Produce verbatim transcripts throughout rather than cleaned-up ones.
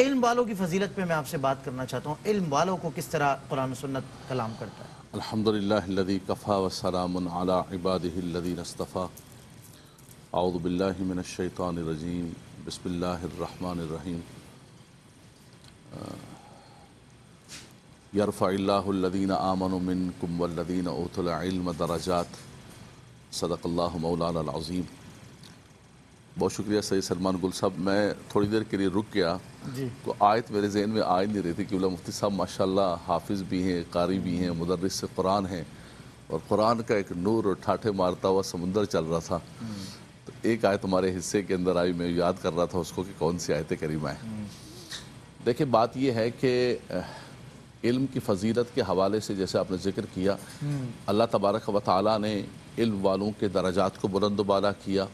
علم والوں کی فضیلت پہ میں آپ سے بات کرنا چاہتا ہوں، علم والوں کو کس طرح قرآن و سنت کلام کرتا ہے؟ الحمدللہ الذی کفا وسلام علی عبادہ الذین اصطفیٰ۔ اعوذ باللہ من الشیطان الرجیم، بسم اللہ الرحمن الرحیم۔ یرفع اللہ الذین آمنوا منکم والذین اوتوا العلم درجات، صدق اللہ مولانا العظیم۔ بہت شکریہ سید سلمان گل صاحب، میں تھوڑی دیر کے لیے رک گیا جی تو آیت میرے ذہن میں آ نہیں رہی تھی کہ مفتی صاحب ماشاءاللہ حافظ بھی ہیں، قاری بھی ہیں، مدرس سے قرآن ہیں، اور قرآن کا ایک نور اور ٹھاٹھے مارتا ہوا سمندر چل رہا تھا۔ تو ایک آیت ہمارے حصے کے اندر آئی، میں یاد کر رہا تھا اس کو کہ کون سی آیت کریمہ ہے۔ دیکھیں بات یہ ہے کہ علم کی فضیلت کے حوالے سے جیسے آپ نے ذکر کیا، اللہ تبارک و تعالیٰ نے علم والوں کے درجات کو بلند و بالا کیا،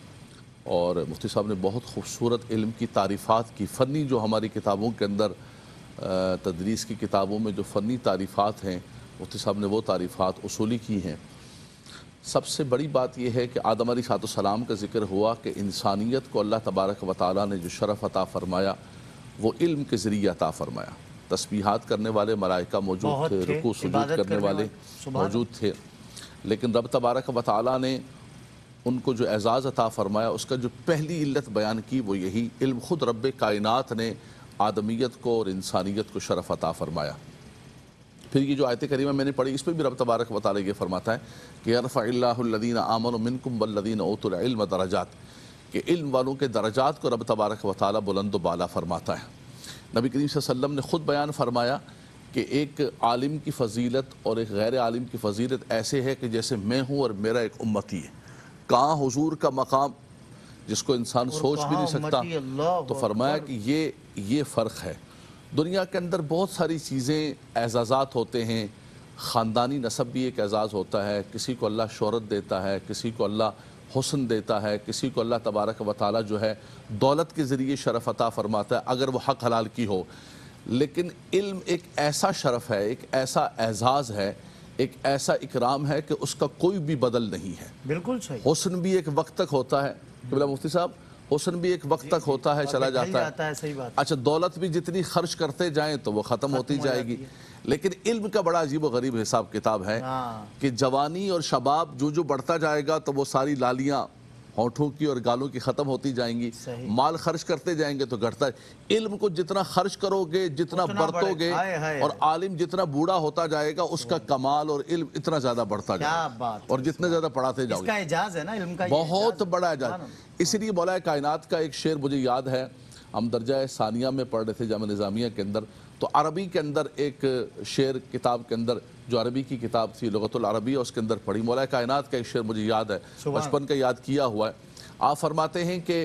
اور مفتی صاحب نے بہت خوبصورت علم کی تعریفات کی۔ فنی جو ہماری کتابوں کے اندر تدریس کی کتابوں میں جو فنی تعریفات ہیں، مفتی صاحب نے وہ تعریفات اصولی کی ہیں۔ سب سے بڑی بات یہ ہے کہ آدم علیہ السلام کا ذکر ہوا کہ انسانیت کو اللہ تبارک و تعالیٰ نے جو شرف عطا فرمایا وہ علم کے ذریعے عطا فرمایا۔ تسبیحات کرنے والے ملائکہ موجود تھے، رکوع سجود کرنے والے موجود تھے، لیکن رب تبارک و تعالیٰ نے ان کو جو اعزاز عطا فرمایا اس کا جو پہلی علت بیان کی وہ یہی علم، خود رب کائنات نے آدمیت کو اور انسانیت کو شرف عطا فرمایا۔ پھر یہ جو آیت کریمہ میں نے پڑھی اس پہ بھی رب تبارک و تعالیٰ یہ فرماتا ہے کہ یرفع اللہ الذین آمنوا منکم والذین اوتوا العلم درجات، کہ علم والوں کے درجات کو رب تبارک و تعالیٰ بلند و بالا فرماتا ہے۔ نبی کریم صلی اللہ علیہ وسلم نے خود بیان فرمایا کہ ایک عالم کی فضیلت اور ایک غیر عالم کی فضیلت ایسے ہے کہ جیسے میں ہوں اور میرا ایک امتی ہے۔ کہاں حضور کا مقام جس کو انسان سوچ بھی نہیں سکتا، تو فرمایا کہ یہ یہ فرق ہے۔ دنیا کے اندر بہت ساری چیزیں اعزازات ہوتے ہیں، خاندانی نسب بھی ایک اعزاز ہوتا ہے، کسی کو اللہ شہرت دیتا ہے، کسی کو اللہ حسن دیتا ہے، کسی کو اللہ تبارک و تعالیٰ جو ہے دولت کے ذریعے شرف عطا فرماتا ہے اگر وہ حق حلال کی ہو۔ لیکن علم ایک ایسا شرف ہے، ایک ایسا اعزاز ہے، ایک ایسا اکرام ہے کہ اس کا کوئی بھی بدل نہیں ہے۔ بالکل صحیح۔ حسن بھی ایک وقت تک ہوتا ہے، قبلہ مفتی صاحب، حسن بھی ایک وقت تک ہوتا ہے، چلا جاتا ہے۔ صحیح بات۔ اچھا دولت بھی جتنی خرچ کرتے جائیں تو وہ ختم ہوتی جائے گی، لیکن علم کا بڑا عجیب و غریب حساب کتاب ہے کہ جوانی اور شباب جو جو بڑھتا جائے گا تو وہ ساری لالیاں ہونٹوں کی اور گالوں کی ختم ہوتی جائیں گی، مال خرچ کرتے جائیں گے تو گھٹتا ہے۔ علم کو جتنا خرچ کرو گے، جتنا برتو گے، اور عالم جتنا بوڑھا ہوتا جائے گا اس کا کمال اور علم اتنا زیادہ بڑھتا جائے گا، اور جتنے زیادہ پڑھاتے جاؤ گے۔ اس کا اعجاز ہے نا علم کا، بہت بڑا اعجاز۔ اسی لیے مولا کائنات کا ایک شعر مجھے یاد ہے، ہم درجہ ثانیہ میں پڑھ رہے تھے جامعہ نظامیہ کے اندر، تو عربی کے اندر ایک شعر کتاب کے اندر جو عربی کی کتاب تھی لغت العربیہ، اس کے اندر پڑھی، مولا کائنات کا ایک شعر مجھے یاد ہے، بچپن کا یاد کیا ہوا ہے۔ آپ فرماتے ہیں کہ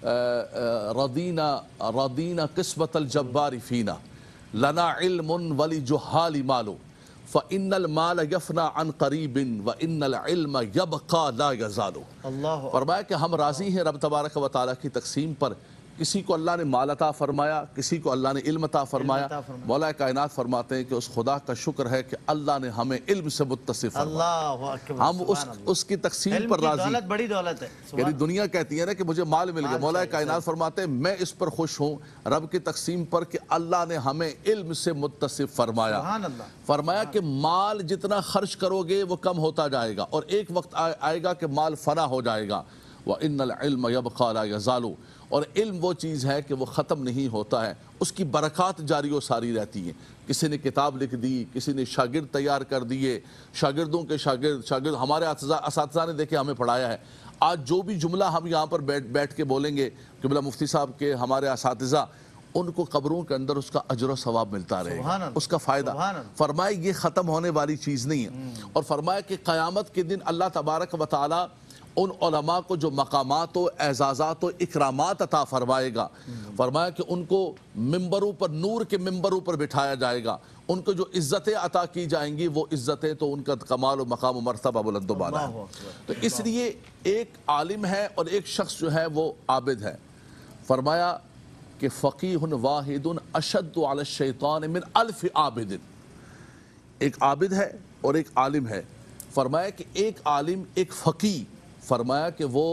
رضینا رضینا قسمت الجبار فینا لنا علم ولجہال مال فإن المال يفنى عن قریب وإن العلم يبقى لا يزال۔ فرمایا کہ ہم راضی ہیں رب تبارک و تعالیٰ کی تقسیم پر، کسی کو اللہ نے مال عطا فرمایا، کسی کو اللہ نے علم عطا فرمایا۔ مولا کائنات فرماتے ہیں کہ اس خدا کا شکر ہے کہ اللہ نے ہمیں علم سے متصف فرمایا، ہم اس اس کی تقسیم پر راضی۔ دولت بڑی دولت ہے، یعنی دنیا کہتی ہے نا کہ مجھے مال مل گیا، مولا کائنات فرماتے ہیں میں اس پر خوش ہوں رب کی تقسیم پر کہ اللہ نے ہمیں علم سے متصف فرمایا۔ فرمایا کہ مال جتنا خرچ کرو گے وہ کم ہوتا جائے گا، اور ایک وقت آئے گا کہ مال فنا ہو جائے گا۔ وَإِنَّ الْعِلْمَ يَبْقَى لَا يَزَالُ، اور علم وہ چیز ہے کہ وہ ختم نہیں ہوتا ہے، اس کی برکات جاری و ساری رہتی ہیں۔ کسی نے کتاب لکھ دی، کسی نے شاگرد تیار کر دیے، شاگردوں کے شاگرد شاگرد ہمارے اساتذہ نے دیکھے ہمیں پڑھایا ہے۔ آج جو بھی جملہ ہم یہاں پر بیٹھ بیٹھ کے بولیں گے، قبلہ مفتی صاحب کے ہمارے اساتذہ، ان کو قبروں کے اندر اس کا اجر و ثواب ملتا رہے گا، اس کا فائدہ۔ فرمایا یہ ختم ہونے والی چیز نہیں ہے، اور فرمایا کہ قیامت کے دن اللہ تبارک و تعالیٰ ان علماء کو جو مقامات و اعزازات و اکرامات عطا فرمائے گا، فرمایا کہ ان کو ممبروں پر، نور کے ممبروں پر بٹھایا جائے گا، ان کو جو عزتیں عطا کی جائیں گی وہ عزتیں تو ان کا کمال و مقام و مرتبہ بلند و بالا ہے۔ تو اس لیے ایک عالم ہے اور ایک شخص جو ہے وہ عابد ہے۔ فرمایا کہ فقیہ واحد اشد علی الشیطان من الف عابد، ایک عابد ہے اور ایک عالم ہے۔ فرمایا کہ ایک عالم، ایک فقیہ، فرمایا کہ وہ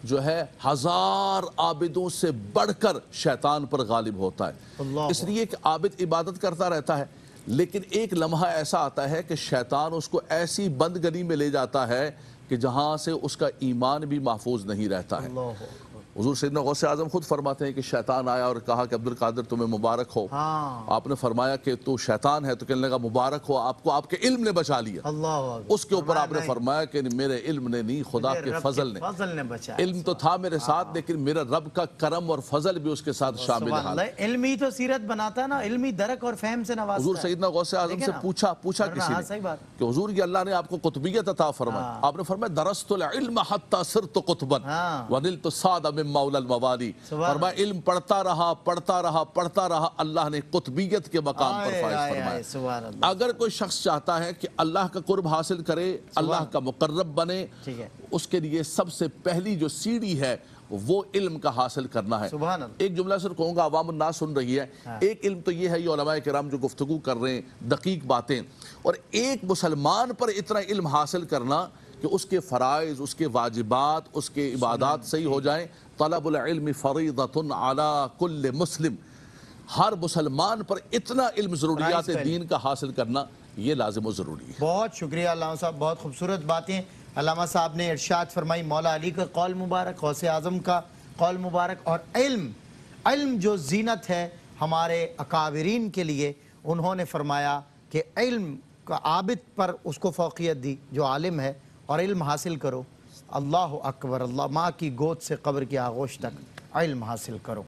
جو ہے ہزار عابدوں سے بڑھ کر شیطان پر غالب ہوتا ہے، اللہ اس لیے کہ عابد عبادت کرتا رہتا ہے لیکن ایک لمحہ ایسا آتا ہے کہ شیطان اس کو ایسی بند گلی میں لے جاتا ہے کہ جہاں سے اس کا ایمان بھی محفوظ نہیں رہتا ہے۔ اللہ حضور سیدنا غوث اعظم خود فرماتے ہیں کہ شیطان آیا اور کہا کہ عبدالقادر تمہیں مبارک ہو، ہاں آپ نے فرمایا کہ تو شیطان ہے، تو کہنے لگا مبارک ہو آپ کو، آپ کے علم نے بچا لیا۔ اللہ اکبر، اس کے اوپر آپ نے نہیں، فرمایا کہ میرے علم نے نہیں، خدا مجھے کے رب فضل نے، فضل نے بچایا۔ علم تو تھا میرے ساتھ لیکن میرا رب کا کرم اور فضل بھی اس کے ساتھ شامل سبحان ہے۔ اللہ، علم ہی تو سیرت بناتا ہے نا، علمی درک اور فہم سے نوازتا ہے۔ حضور سیدنا غوث اعظم دیکھیں سے نا، پوچھا پوچھا ورنہ کسی ہاں نے صحیح بات، کہ حضور یہ اللہ نے آپ کو قطبیت عطا فرمائی، ہاں۔ آپ نے فرمایا درست العلم حتی صرت قطبا ہاں۔ ونلت السعد من مولا الموالی، سبحان فرمایا علم پڑھتا رہا پڑھتا رہا پڑھتا رہا، اللہ نے قطبیت کے مقام پر آئے فائز آئے فرمایا۔ آئے، سبحان اللہ، اگر کوئی شخص چاہتا ہے کہ اللہ کا قرب حاصل کرے، اللہ کا مقرب بنے، ٹھیک ہے، اس کے لیے سب سے پہلی جو سیڑھی ہے وہ علم کا حاصل کرنا ہے۔ سبحان اللہ، ایک جملہ صرف کہوں گا، عوام الناس سن رہی ہے، ایک علم تو یہ ہے یہ علماء کرام جو گفتگو کر رہے ہیں دقیق باتیں، اور ایک مسلمان پر اتنا علم حاصل کرنا کہ اس کے فرائض، اس کے واجبات، اس کے عبادات صحیح ہو جائیں۔ طلب العلم فریضۃ علی کل مسلم، ہر مسلمان پر اتنا علم ضروریات فرائض کا علم۔ دین کا حاصل کرنا یہ لازم و ضروری ہے۔ بہت شکریہ علامہ صاحب، بہت خوبصورت باتیں علامہ صاحب نے ارشاد فرمائی، مولا علی کا قول مبارک، غوث اعظم کا قول مبارک، اور علم علم جو زینت ہے ہمارے اکابرین کے لیے، انہوں نے فرمایا کہ علم کا عابد پر اس کو فوقیت دی جو عالم ہے، اور علم حاصل کرو۔ اللہ اکبر، اللہ، ماں کی گود سے قبر کی آغوش تک علم حاصل کرو۔